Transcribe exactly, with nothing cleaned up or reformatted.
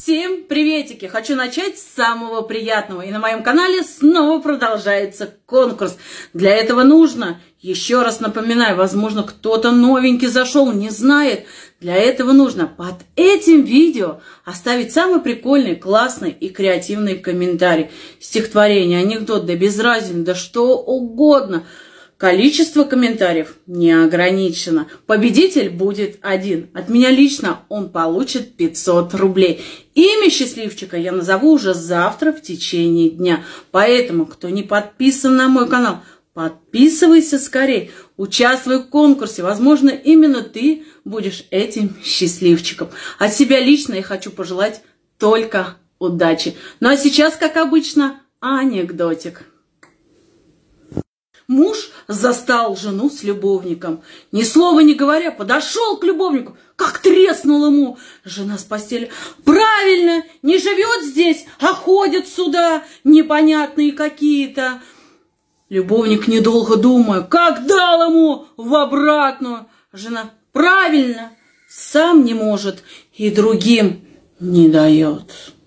Всем приветики! Хочу начать с самого приятного. И на моем канале снова продолжается конкурс. Для этого нужно, еще раз напоминаю, возможно, кто-то новенький зашел, не знает. Для этого нужно под этим видео оставить самый прикольный, классный и креативный комментарий. Стихотворение, анекдот, да без разницы, да что угодно. Количество комментариев не ограничено. Победитель будет один. От меня лично он получит пятьсот рублей. Имя счастливчика я назову уже завтра в течение дня. Поэтому, кто не подписан на мой канал, подписывайся скорее. Участвуй в конкурсе. Возможно, именно ты будешь этим счастливчиком. От себя лично я хочу пожелать только удачи. Ну а сейчас, как обычно, анекдотик. Муж застал жену с любовником. Ни слова не говоря, подошел к любовнику. Как треснул ему. Жена с постели. Правильно, не живет здесь, а ходят сюда непонятные какие-то. Любовник, недолго думая, как дал ему в обратную. Жена. Правильно, сам не может и другим не дает.